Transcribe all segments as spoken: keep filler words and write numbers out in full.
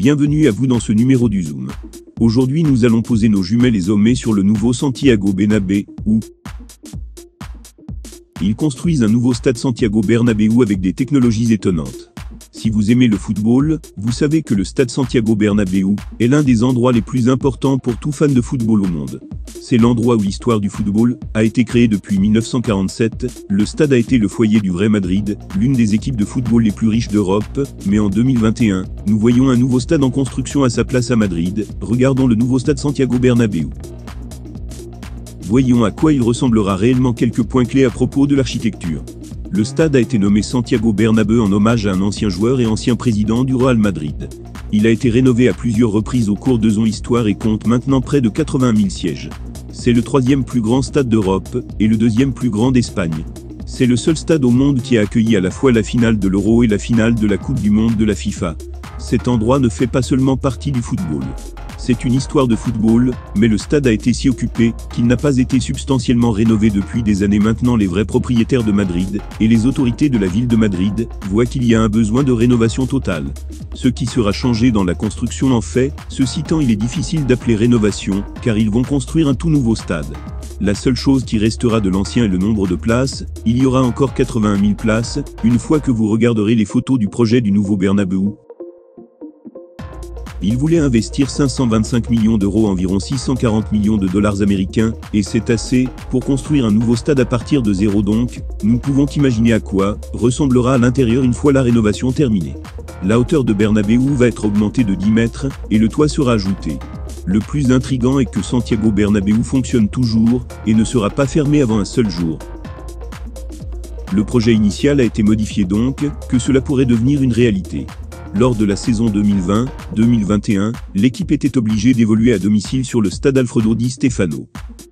Bienvenue à vous dans ce numéro du Zoom. Aujourd'hui nous allons poser nos jumelles et zoomer sur le nouveau Santiago Bernabéu. Ils construisent un nouveau stade Santiago Bernabéu avec des technologies étonnantes. Si vous aimez le football, vous savez que le stade Santiago Bernabéu est l'un des endroits les plus importants pour tout fan de football au monde. C'est l'endroit où l'histoire du football a été créée depuis mille neuf cent quarante-sept. Le stade a été le foyer du vrai Madrid, l'une des équipes de football les plus riches d'Europe. Mais en deux mille vingt et un, nous voyons un nouveau stade en construction à sa place à Madrid. Regardons le nouveau stade Santiago Bernabéu. Voyons à quoi il ressemblera réellement. Quelques points clés à propos de l'architecture. Le stade a été nommé Santiago Bernabéu en hommage à un ancien joueur et ancien président du Real Madrid. Il a été rénové à plusieurs reprises au cours de son histoire et compte maintenant près de quatre-vingt mille sièges. C'est le troisième plus grand stade d'Europe et le deuxième plus grand d'Espagne. C'est le seul stade au monde qui a accueilli à la fois la finale de l'Euro et la finale de la Coupe du Monde de la FIFA. Cet endroit ne fait pas seulement partie du football. C'est une histoire de football, mais le stade a été si occupé qu'il n'a pas été substantiellement rénové depuis des années maintenant. Les vrais propriétaires de Madrid et les autorités de la ville de Madrid voient qu'il y a un besoin de rénovation totale. Ce qui sera changé dans la construction en fait, ceci tant il est difficile d'appeler rénovation, car ils vont construire un tout nouveau stade. La seule chose qui restera de l'ancien est le nombre de places. Il y aura encore quatre-vingt mille places, une fois que vous regarderez les photos du projet du nouveau Bernabéu. Ils voulaient investir cinq cent vingt-cinq millions d'euros, environ six cent quarante millions de dollars américains, et c'est assez, pour construire un nouveau stade à partir de zéro donc, nous pouvons imaginer à quoi ressemblera à l'intérieur une fois la rénovation terminée. La hauteur de Bernabéu va être augmentée de dix mètres, et le toit sera ajouté. Le plus intriguant est que Santiago Bernabéu fonctionne toujours, et ne sera pas fermé avant un seul jour. Le projet initial a été modifié donc, que cela pourrait devenir une réalité. Lors de la saison deux mille vingt deux mille vingt et un, l'équipe était obligée d'évoluer à domicile sur le stade Alfredo Di Stéfano.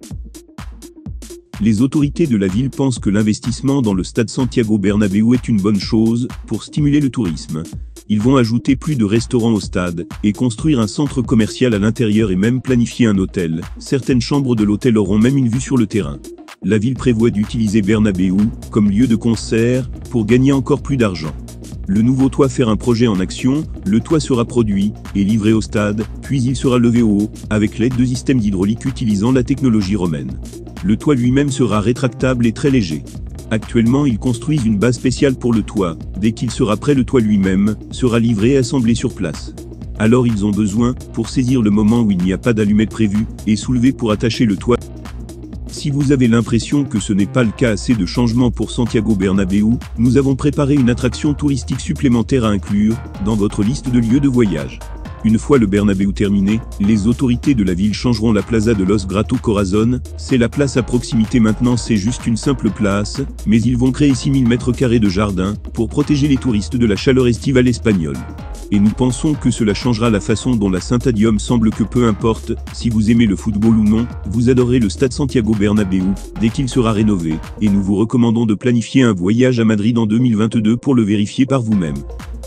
Les autorités de la ville pensent que l'investissement dans le stade Santiago Bernabéu est une bonne chose pour stimuler le tourisme. Ils vont ajouter plus de restaurants au stade et construire un centre commercial à l'intérieur et même planifier un hôtel. Certaines chambres de l'hôtel auront même une vue sur le terrain. La ville prévoit d'utiliser Bernabéu comme lieu de concert pour gagner encore plus d'argent. Le nouveau toit faire un projet en action, le toit sera produit et livré au stade, puis il sera levé au haut, avec l'aide de systèmes d'hydraulique utilisant la technologie romaine. Le toit lui-même sera rétractable et très léger. Actuellement ils construisent une base spéciale pour le toit. Dès qu'il sera prêt, le toit lui-même sera livré et assemblé sur place. Alors ils ont besoin, pour saisir le moment où il n'y a pas d'allumette prévue, et soulever pour attacher le toit. Si vous avez l'impression que ce n'est pas le cas, assez de changements pour Santiago Bernabéu, nous avons préparé une attraction touristique supplémentaire à inclure dans votre liste de lieux de voyage. Une fois le Bernabéu terminé, les autorités de la ville changeront la Plaza de los Gratu Corazón. C'est la place à proximité maintenant, c'est juste une simple place, mais ils vont créer six mille mètres carrés de jardin pour protéger les touristes de la chaleur estivale espagnole. Et nous pensons que cela changera la façon dont la Stadium semble, que peu importe si vous aimez le football ou non, vous adorez le stade Santiago Bernabéu dès qu'il sera rénové, et nous vous recommandons de planifier un voyage à Madrid en deux mille vingt-deux pour le vérifier par vous-même.